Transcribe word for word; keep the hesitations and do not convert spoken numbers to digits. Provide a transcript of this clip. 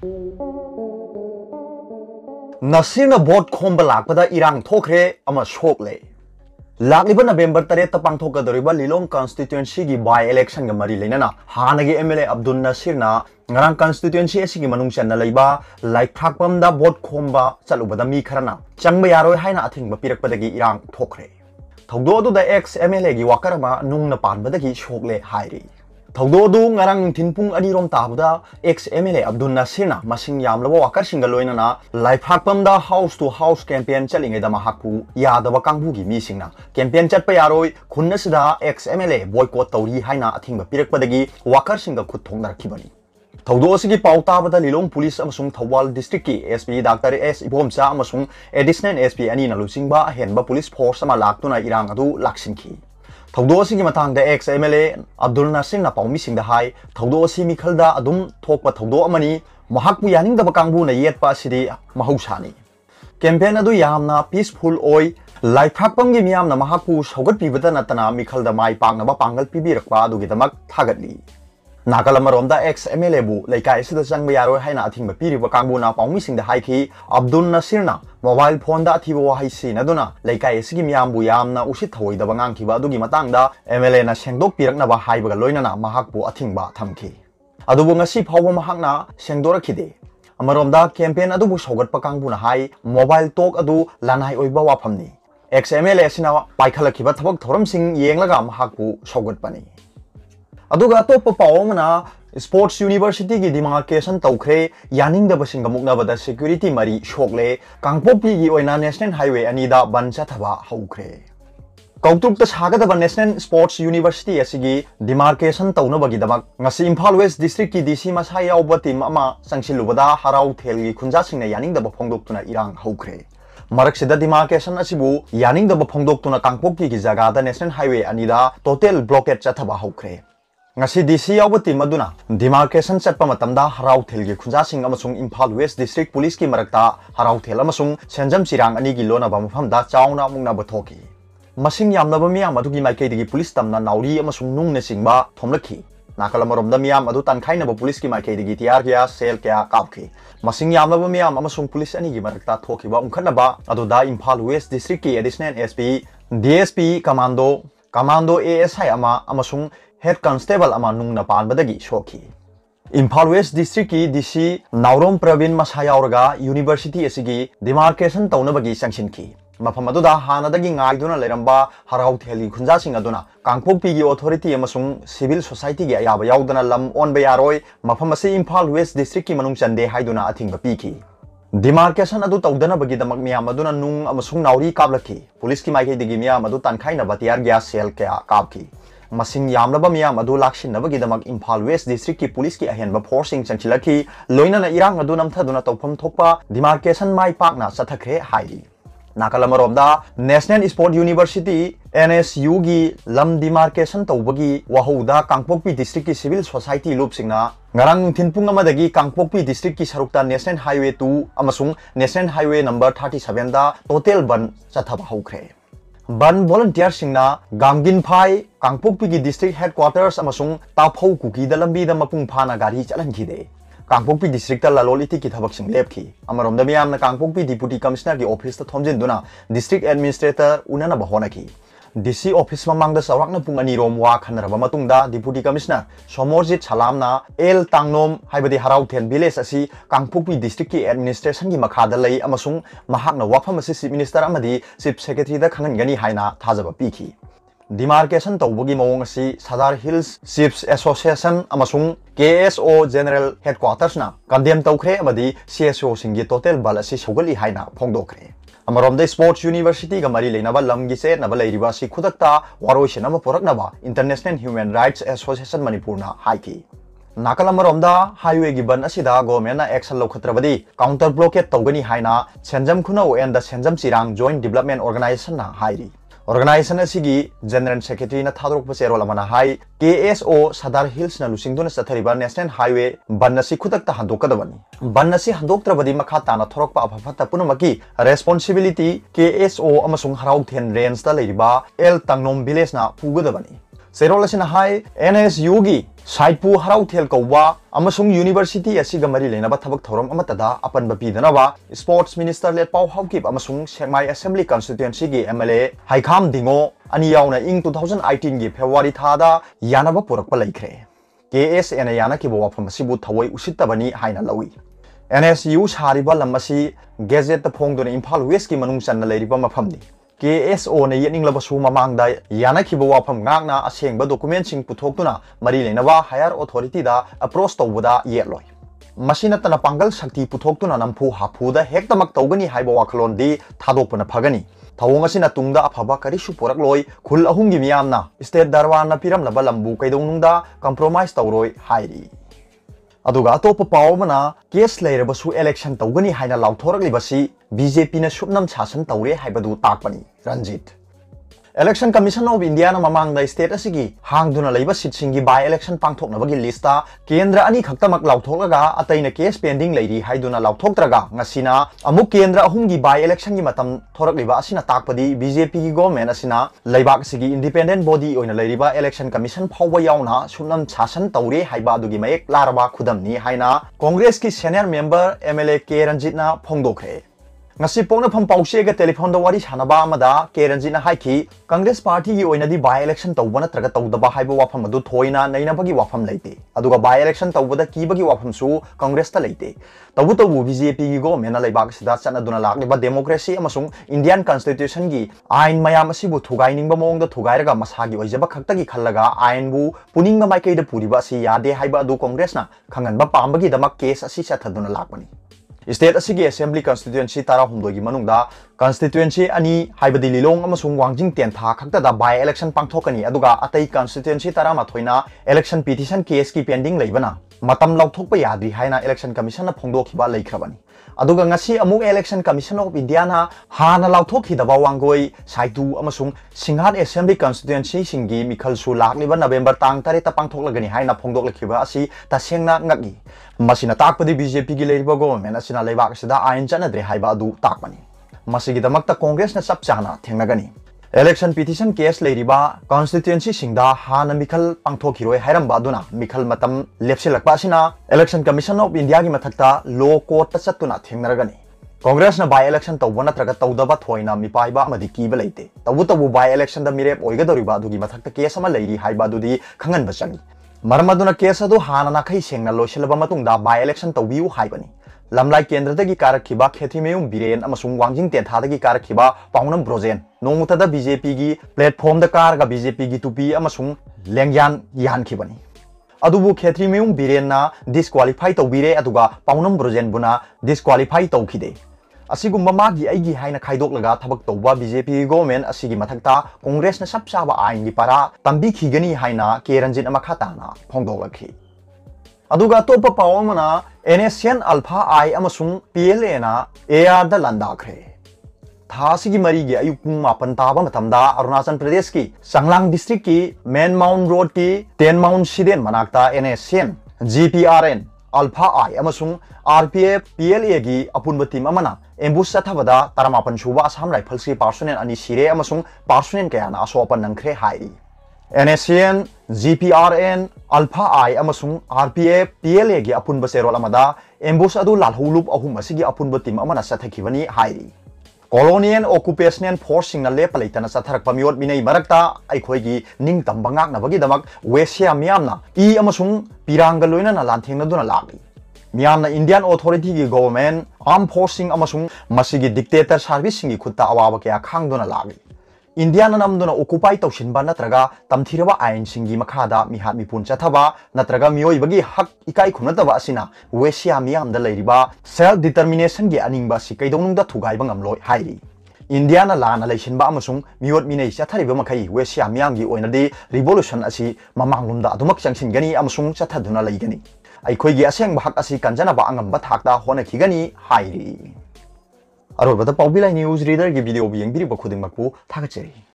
Nasir na vote khomba lakpada irang thokhre ama shokle. Lakliba November tare tapang thoka doriba Lilong constituency gi by election ga mari leinana hanagi M L A Abdul Nasir na ngarang constituency asigi manung channa leiba like thakpam da vote khomba chalubada mi kharana changba yaroi haina athingba pirakpadagi irang thokhre. Thogdo adu da ex M L A gi wakarama nungna panbadagi shokle hairi. Thogdo adu ngarang thinpung anirom tabuda ex M L A Abdul Nasir na masing yamlaba wakar singa loina na life hakpam da house to house campaign chalinge da mahakpu yadaba kangbu gi mi singna campaign chatpa yaroi khunna sida ex M L A boycott tawri haina athingba pirakpadagi wakar singa khut thongnarakibani. Thogdo asigi pauta bada Lilong police amasung Thawal district ki S P Doctor S Ibomcha amasung additional S P ani na lusingba henba police force ama laktuna irang adu laksinki. Thogdo asigi matang da ex M L A Abdul Nasir na paumi singda hai thogdo asi mikhalda adum thokpa thogdo amani mahakpu yaning da bakangbu na yetpa asidi mahausani. Campaign adu yamna peaceful oi life hakpam gi miyam na mahakpu sogat pibada natana mikhalda mai pangna ba pangal pibirakpa adu gidamak thagatli. Nakalamaromda ex M L A bu laikai sida changba yaroi haina athingba piriba kangbu na paumi singda hai ki Abdul Nasir na mobile phone da athiba wahai sin aduna laikai asigi miyam bu yamna usit thoida bangang khiba adugi matangda M L A na sengdok pirakna ba haibaga loinana mahakpu athingba thamki adubu ngasi phawba mahakna sengdorakhide amaromda campaign adubu sogatpa kangbu na hai mobile talk adu lanai oiba wafamni ex M L A sina paikhalakhiba thabak thoram sing yenglaga mahakpu sogatpani aduga topa pawmana sports university gi demarcation tourakhre yaning da basing gamukna bada security mari shokle kangpopi gi oina national highway anida bancha thaba haukhre kautuk ta saga da national sports university asigi demarcation tawna bagi damak ngasi Imphal West district ki D C masai yawba team ama sangsilubada harau thel gi khunja singna yaning da phongdoktuna irang haukhre marak sida demarcation asibu yaning da phongdoktuna kangpopi gi jaga da national highway anida total blockade chathaba haukhre ngasi D C yawba team aduna demarcation chatpa matamda harau thel gi khunja sing amasung Imphal West district police ki marakta harau thel amasung senjam sirang ani gi lona ba mafam da chauna mungna bathoki masing yamnaba miyam adugi maikei digi police tamna nauri amasung nung ne singba thomlakhi nakalamarom da miyam adu tankhaina ba police ki maikei digi tiar kya sel kya kapki masing yamnaba miyam amasung police ani gi marakta thoki ba umkhanna ba adu da Imphal West district ki additional S P D S P commando commando A S I ama amasung head constable ama nungna panbadagi shoki Imphal West district ki D C Naurom Pravin Masayauraga university asigi demarcation taunabagi sanctionki mafam aduda hanadagi ngaiduna leramba harau theli khunja sing aduna kangpokpi gi authority amasung civil society gi ayaba yaudana lam on bayaroi mafam ase Imphal West district ki manung chande haiduna athingba piki demarcation adu tawdana bagi damak miyam aduna nung amasung nauri kablaki police ki maikei digi miyam adu tankhaina batiar gya sel kya kapki masing yamlaba miyam adu lakshinabagi damak Imphal West district ki police ki ahenba forcing chanchilaki loinana irang adu namthaduna tawpham thokpa demarcation mai pakna chathakre hairi Nakalamaromda National Sport University N S U gi lam demarcation tawbagi wahouda Kangpokpi district ki civil society loop singna ngarang thinpung amadagi Kangpokpi district ki sarukta National Highway two amasung National Highway number thirty-seven da total ban chathaba haukhre ban volunteer singna gamgin phai Kangpokpi gi district headquarters amasung taphau kuki da lambi da mapung phana gari chalankhide Kangpokpi district la loliti ki thabak sing lepki amarom da miyam na Kangpokpi deputy commissioner ki office ta thomjin duna district administrator unana bahona ki D C office mamang da sawrakna pung ani rom wa khanaraba matung da deputy commissioner Somorjit Salamna El Tangnom haibadi harau then village asi Kangpokpi district ki administration gi makhada lai amasung mahakna wafam asi chief minister amadi chief secretary da khangan gani haina thajaba piki demarcation tawbagi mawong asi Sadar Hills Chiefs Association amasung K S O General Headquarters na condemn tawkhre amadi C S O singi total bal asi sogali haina phongdokhre amaromda sports university ga mari leinaba lamgi se naba leiriba si khudakta waroi senama poraknaba International Human Rights Association Manipur na haiki nakalamaromda highway gi ban asida government na action lokhatrabadi counter blockade tawgani haina senjam khuna o and the senjam sirang joint development organization na hairi Organization asigi General Secretary na thadrok pasero lamana hai K S O Sadar Hills na lusingduna sathariba National Highway bannasi khutakta handokadabani bannasi handoktrabadi makha tana thorokpa afafata punamaki responsibility K S O amasung harau then range ta leiriba El Tangnom village na pugadabani Serol asina hai N S U gi Saipu harau thel kauwa amasung university asiga mari lenaba thabak thoram amatada apan bapi danaba sports minister let pau haukip amasung Sengmai assembly constituency gi M L A Haikham dingo ani yauna ing twenty eighteen gi February thada yanaba purakpa laikhre K S N yana ki bawa pham sibu thawai usittabani haina lawi N S U sariba lamasi gazette phongdona Imphal West ki manung channa leiriba mafamni K S O ne yening labasu mamangda yana ki bawa pham ngakna asengba document sing puthoktuna mari lenaba higher authority da approach tawbada yetloi masina tana pangal shakti puthoktuna nampu hapuda hektamak tawgani haiba wakhlon di thadokpana phagani thawong asina tungda aphaba karisu porakloi khul ahumgi miyamna state darwana piramlaba lambu kaidonungda compromise tawroi hairi aduga atopa pawmana case leirabasu election tawgani haina lauthorklibasi B J P na supnam chasan tawre haibadu takpani Shanjit Election Commission of India na mamangda state asigi hangduna leiba seat singi by election pangthoknabagi lista kendra ani khaktamak lautholaga ataina case pending leiri haiduna lauthoktraga ngasina amuk kendra ahumgi by election gi matam thorakliba asina takpadi B J P gi government asina leibak sigi independent body oina leiriba election commission phawba yauna supnam chasan tawre haiba adugi mayek laraba khudamni haina Congress ki senior member M L A K Ranjit na phongdokhre ngasi pongna pham pause ga telephone da wari sanaba amada K Ranjit na haiki Congress party gi oina di by election tawbana traga tawdaba haiba wafam adu thoina naina bagi wafam leite aduga by election tawbada ki bagi wafam su Congress ta leite tabu tabu B J P gi go mena leibak sida chana duna lakliba democracy amasung Indian constitution gi ain mayam asibu thugai ningba mong da thugai raga masagi oijaba khakta gi khallaga ain bu puning ma maikai da puriba si yade haiba adu Congress na khangan ba pambagi damak case asi chathaduna lakbani State asigi assembly constituency tara humdoi gi manungda constituency ani haibadi lilong amasung wangjing ten tha khakta da by election pangthokani aduga atai constituency tara ma thoina election petition case ki pending leibana matam lauthokpa yadri haina election commission na phongdokhiba leikhrabani aduga ngasi amuk election commission of India na hana lauthokidaba wangoi saitu amasung Singhat assembly constituency singi mikhalsu lakliba November tang tare ta pangthoklagani haina phongdoklakhiba asi tasengna ngaki masina takpadi B J P gi leiriba government asina leibak sida ain chanadre haiba adu takpani masigi damakta Congress na sap chana thengnagani election petition case leiriba constituency singda hana mikhal pangthokhiroi hairamba aduna mikhal matam lepsilakpa asina election commission of India gi mathakta law court ta chatuna thengnaragani Congress na by election tawbana traga tawdaba thoina mipaiba amadi kiba leite tabu tabu by election da mirep oigadoriba adugi mathakta case ama leiri haiba adudi khangan ba changi Maramaduna case adu hana na khai sengna losilaba matungda by election tawbiu haibani lamlai kendra dagi karakhiba khethimeyum biren amasung wangjing ten tha dagi karakhiba paunam brojen nongmuta da B J P gi platform da karga B J P gi tupi amasung lengyan yan khibani adubu khethimeyum biren na disqualify tawbire aduga paunam brojen buna disqualify tawkhide asigumba magi aigi haina khaidok thabak tawba B J P government asigi mathakta Congress na sap chaba ain gi para tambi khigani haina K Ranjit amakha na phongdoklakhi aduga topa pawamana N S N Alpha I amasung P L A na A R da landakhre tha sigi mari gi ayuk pung mapan taba matamda Arunachal Pradesh ki Sanglang district ki Main Mount Road ki Ten Mount Siden manakta N S N G P R N Alpha I amasung R P F P L A gi apunba team amana ambush chathabada taramapan suba Assam Rifles ki personnel ani sire amasung personnel kayana asopan nangkhre hai N S N G P R N Alpha I amasung R P F P L A gi apunba serol amada ambush adu lalhulup ahum asigi apunba team amana sathakibani hai Colonial Occupational Force sing na lepalaitana satharak pamiot binay marakta aikhoi gi ning tambangak na bagi damak Westia miyamna I amasung piranga loina na lanthengna duna laki miyamna Indian authority gi government armed force sing amasung masigi dictator service sing gi khutta awaba kya khangduna laki India na namduna occupy tawsinba natraga tamthiraba ain singi makhada mihat mipun chathaba natraga miyoi bagi hak ikai khunataba asina Westia miyamda leiriba self determination gi aningba si kaidonungda thugaiba ngamloi hairi India na lana leisinba amasung miyot minei chathariba makhai Westia miyamgi oinadi revolution asi mamanglumda adumak changsingani amasung chathaduna leigani aikhoigi asengba hak asi kanjanaba angamba thakta hona khigani hairi Arobada Paobilai news reader gi video bi yengbiri ba khuding makpu thagacheri